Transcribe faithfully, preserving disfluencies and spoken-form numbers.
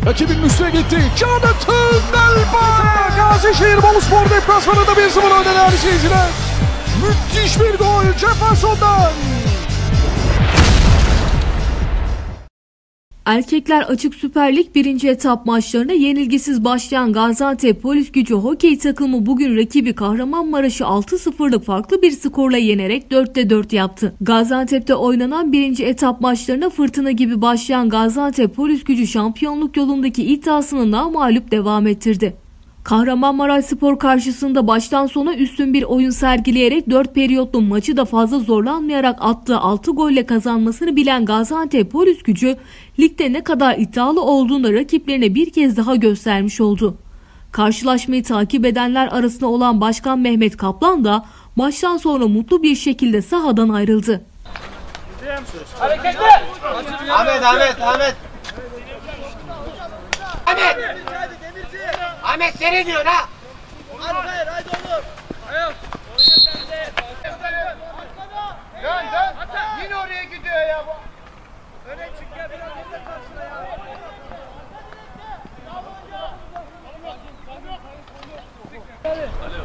Rakibin üstüne gitti. Jonathan Delbare. Gazişehir Boluspor deplasmanında bir sıfır önde değerli seyirciler. Müthiş bir gol Jefferson'dan. Erkekler Açık Süper Lig birinci etap maçlarına yenilgisiz başlayan Gaziantep Polisgücü hokey takımı bugün rakibi Kahramanmaraş'ı altı sıfırlık farklı bir skorla yenerek dörtte dört yaptı. Gaziantep'te oynanan birinci etap maçlarına fırtına gibi başlayan Gaziantep Polisgücü şampiyonluk yolundaki iddiasını namağlup devam ettirdi. Kahramanmaraşspor karşısında baştan sona üstün bir oyun sergileyerek dört periyotlu maçı da fazla zorlanmayarak attığı altı golle kazanmasını bilen Gaziantep Polisgücü, ligde ne kadar iddialı olduğunu rakiplerine bir kez daha göstermiş oldu. Karşılaşmayı takip edenler arasında olan Başkan Mehmet Kaplan da maçtan sonra mutlu bir şekilde sahadan ayrıldı. Hareketli! Ahmet, Ahmet, Ahmet! Ahmet! Ahmet seni diyor ha! Hayır, haydi oğlum! Ayak! Dön, dön! Yine oraya gidiyor ya bu! Öne çık ya, biraz önce karşıla ya!